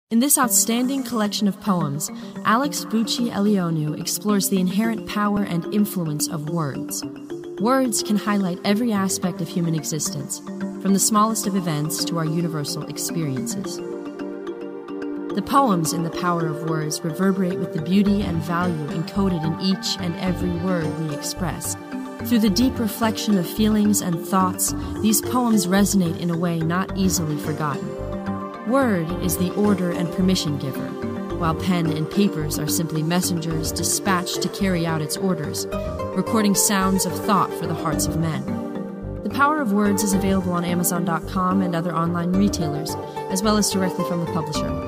In this outstanding collection of poems, Buchi Eleonu explores the inherent power and influence of words. Words can highlight every aspect of human existence, from the smallest of events to our universal experiences. The poems in The Power of Words reverberate with the beauty and value encoded in each and every word we express. Through the deep reflection of feelings and thoughts, these poems resonate in a way not easily forgotten. Word is the order and permission giver, while pen and papers are simply messengers dispatched to carry out its orders, recording sounds of thought for the hearts of men. The Power of Words is available on Amazon.com and other online retailers, as well as directly from the publisher.